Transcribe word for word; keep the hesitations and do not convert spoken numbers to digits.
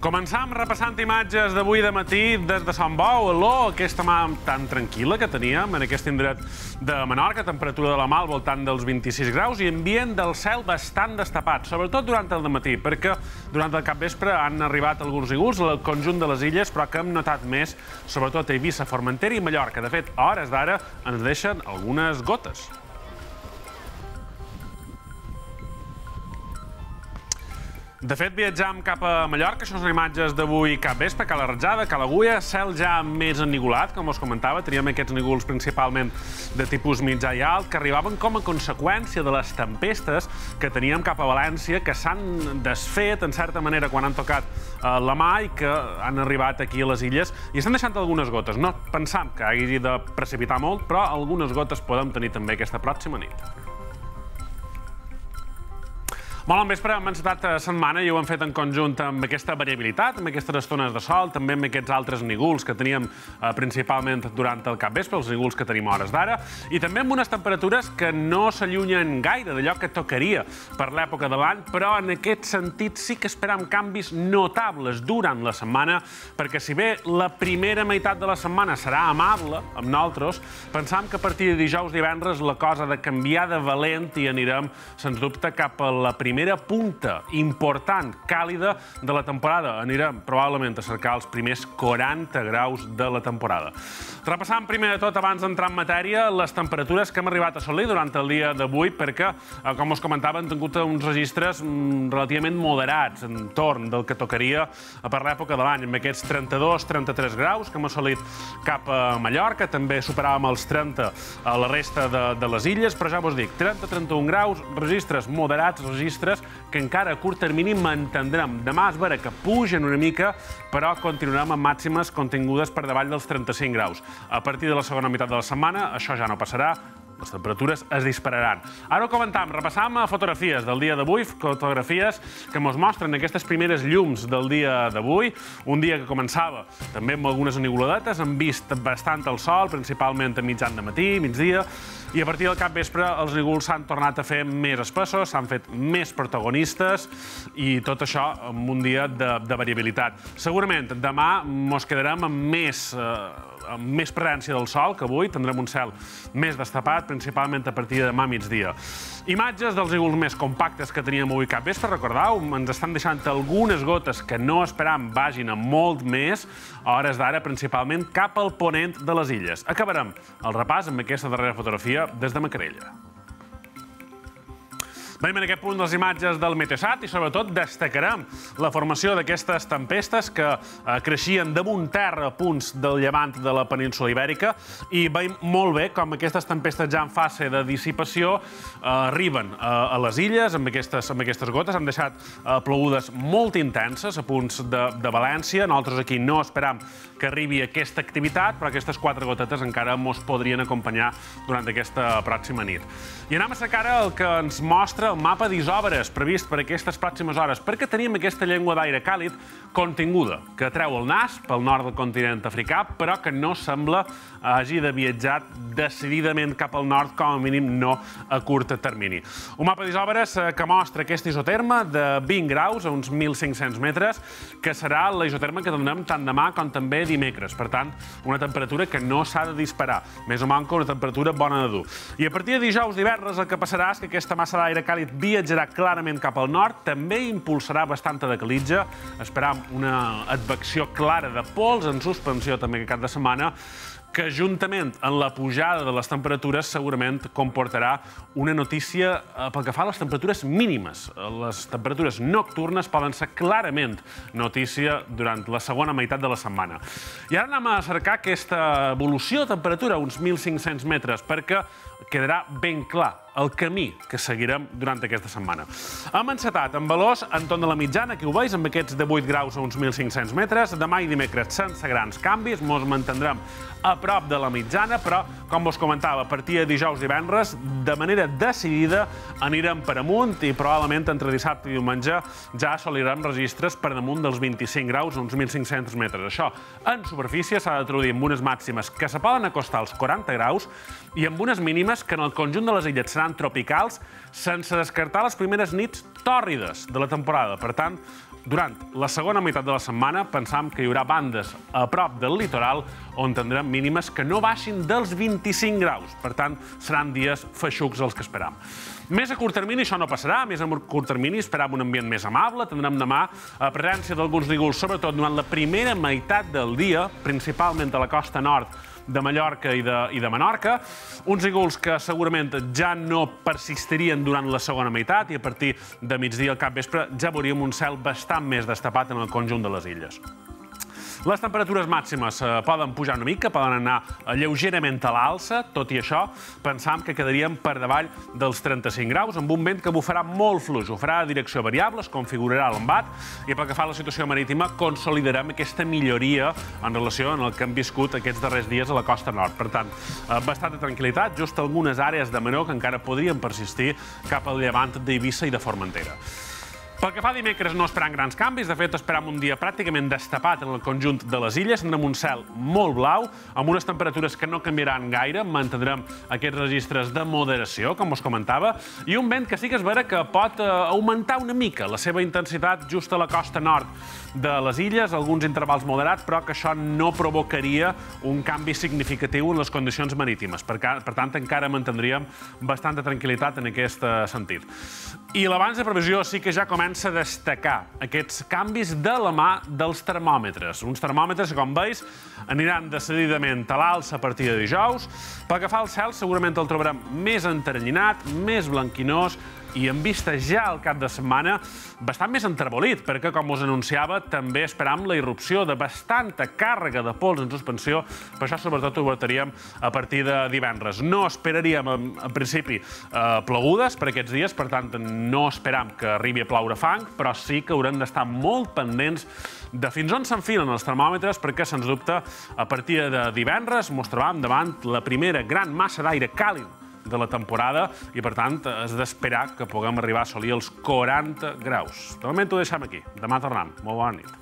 Començam repassant imatges d'avui de matí des de Sant Bou, Aló, aquesta mà tan tranquil·la que teníem en aquest indret de Menorca, temperatura de la mà al voltant dels vint-i-sis graus i ambient del cel bastant destapat, sobretot durant el dematí, perquè durant el capvespre han arribat alguns nígols al conjunt de les illes, però que hem notat més, sobretot a Eivissa, Formentera i Mallorca. De fet, a hores d'ara ens deixen algunes gotes. De fet, viatjam cap a Mallorca, això són imatges d'avui capvespre, Cala Ratjada, Cala Agulla, cel ja més ennigolat, com us comentava, teníem aquests nígols principalment de tipus mitjà i alt, que arribaven com a conseqüència de les tempestes que teníem cap a València, que s'han desfet, en certa manera, quan han tocat la mà i que han arribat aquí a les illes i estan deixant algunes gotes. No pensam que hagi de precipitar molt, però algunes gotes podem tenir també aquesta pròxima nit. Molt bon vespre, hem encetat setmana i ho hem fet en conjunt amb aquesta variabilitat, amb aquestes estones de sol, també amb aquests altres nígols que teníem principalment durant el capvespre, els nígols que tenim a hores d'ara, i també amb unes temperatures que no s'allunyen gaire d'allò que tocaria per l'època de l'any, però en aquest sentit sí que esperam canvis notables durant la setmana, perquè si bé la primera meitat de la setmana serà amable amb nosaltres, pensam que a partir de dijous, divendres, la cosa ha de canviar de valent i anirem, sens dubte, cap a la primera primera punta important, càlida de la temporada. Anirem probablement a cercar els primers quaranta graus de la temporada. Repassant primer de tot, abans d'entrar en matèria, les temperatures que hem arribat a assolir durant el dia d'avui, perquè, com us comentava, hem tingut uns registres relativament moderats, en torn del que tocaria per l'època de l'any, amb aquests trenta-dos trenta-tres graus que hem assolit cap a Mallorca, també superàvem els trenta a la resta de, de les illes, però ja vos dic, trenta trenta-un graus, registres moderats, registres que encara a curt termini mantindrem. Demà es veurà que pugen una mica, però continuarem amb màximes contingudes per davall dels trenta-cinc graus. A partir de la segona meitat de la setmana, això ja no passarà, les temperatures es dispararan. Ara ho comentam, repassam fotografies del dia d'avui, fotografies que ens mostren aquestes primeres llums del dia d'avui, un dia que començava també amb algunes eniguladetes, hem vist bastant el sol, principalment a mitjan de matí, migdia, i a partir del capvespre els nígols s'han tornat a fer més espessos, s'han fet més protagonistes i tot això en un dia de, de variabilitat. Segurament demà mos quedarem amb més, eh, amb més presència del sol que avui, tindrem un cel més destapat, principalment a partir de demà migdia. Imatges dels nígols més compactes que teníem avui capvespre, recordeu, ens estan deixant algunes gotes que no esperam vagin a molt més, a hores d'ara principalment cap al ponent de les illes. Acabarem el repàs amb aquesta darrera fotografia des de Macarella. Veiem en aquest punt les imatges del Meteosat i sobretot destacarem la formació d'aquestes tempestes que creixien damunt terra a punts del llevant de la península Ibèrica i veiem molt bé com aquestes tempestes ja en fase de dissipació arriben a les illes amb aquestes, amb aquestes gotes. Han deixat plogudes molt intenses a punts de, de València. Nosaltres aquí no esperam que arribi aquesta activitat, però aquestes quatre gotetes encara mos podrien acompanyar durant aquesta pròxima nit. I anem a sacar el que ens mostra el mapa d'isòbares previst per aquestes pròximes hores, perquè tenim aquesta llengua d'aire càlid continguda, que treu el nas pel nord del continent africà, però que no sembla hagi de viatjar decididament cap al nord, com a mínim no a curt termini. Un mapa d'isòbares que mostra aquest isoterme de vint graus a uns mil cinc-cents metres, que serà la isoterme que tindrem tant demà com també dimecres. Per tant, una temperatura que no s'ha de disparar. Més o manca una temperatura bona de dur. I a partir de dijous, divendres, el que passarà és que aquesta massa d'aire càlid viatjarà clarament cap al nord, també impulsarà bastanta de calitja, esperam una advecció clara de pols en suspensió també aquest cap de setmana, que juntament amb la pujada de les temperatures segurament comportarà una notícia pel que fa a les temperatures mínimes. Les temperatures nocturnes poden ser clarament notícia durant la segona meitat de la setmana. I ara anem a cercar aquesta evolució de temperatura a uns mil cinc-cents metres, perquè quedarà ben clar el camí que seguirem durant aquesta setmana. Hem encetat amb valors entorn de la mitjana, aquí ho veus, amb aquests de vuit graus a uns mil cinc-cents metres. Demà i dimecres sense grans canvis, mos mantindrem a prop de la mitjana, però, com vos comentava, a partir de dijous i divendres, de manera decidida, anirem per amunt i probablement entre dissabte i diumenge ja assolirem registres per damunt dels vint-i-cinc graus a uns mil cinc-cents metres. Això, en superfície, s'ha de traduir amb unes màximes que se poden acostar als quaranta graus i amb unes mínimes mínimes que en el conjunt de les illes seran tropicals, sense descartar les primeres nits tòrrides de la temporada. Per tant, durant la segona meitat de la setmana pensam que hi haurà bandes a prop del litoral on tindrem mínimes que no baixin dels vint-i-cinc graus. Per tant, seran dies feixucs els que esperam. Més a curt termini això no passarà, més a curt termini esperam un ambient més amable, tindrem demà presència d'alguns nígols, sobretot durant la primera meitat del dia, principalment a la costa nord de Mallorca i de, i de Menorca, uns nígols que segurament ja no persistirien durant la segona meitat i a partir de migdia al capvespre ja veuríem un cel bastant més destapat en el conjunt de les illes. Les temperatures màximes poden pujar una mica, poden anar lleugerament a l'alça, tot i això, pensam que quedaríem per davall dels trenta-cinc graus, amb un vent que bufarà molt fluix, ho farà a direcció variable, es configurarà l'embat, i pel que fa a la situació marítima, consolidarem aquesta milloria en relació amb el que hem viscut aquests darrers dies a la costa nord. Per tant, bastanta tranquil·litat, just algunes àrees de menor que encara podrien persistir cap al llevant d'Eivissa i de Formentera. Pel que fa a dimecres no esperam grans canvis, de fet esperam un dia pràcticament destapat en el conjunt de les illes, tindrem un cel molt blau, amb unes temperatures que no canviaran gaire, mantindrem aquests registres de moderació, com us comentava, i un vent que sí que és vera que pot augmentar una mica la seva intensitat just a la costa nord de les illes, alguns intervals moderats, però que això no provocaria un canvi significatiu en les condicions marítimes. Per tant, encara mantindríem bastanta tranquil·litat en aquest sentit. I l'abans de previsió sí que ja comença a destacar aquests canvis de la mà dels termòmetres. Uns termòmetres que, com veus, aniran decididament a l'alça a partir de dijous. Pel que fa al cel, segurament el trobarem més enternyinat, més blanquinós, i en vista ja al cap de setmana bastant més enterbolit, perquè, com us anunciava, també esperam la irrupció de bastanta càrrega de pols en suspensió, per això sobretot ho veutaríem a partir de divendres. No esperaríem, en principi, plogudes per aquests dies, per tant, no esperam que arribi a ploure fang, però sí que haurem d'estar molt pendents de fins on s'enfilen els termòmetres, perquè, sens dubte, a partir de divendres mos trobam davant la primera gran massa d'aire càlid de la temporada i, per tant, és d'esperar que puguem arribar a assolir els quaranta graus. De moment ho deixem aquí. Demà tornem. Molt bona nit.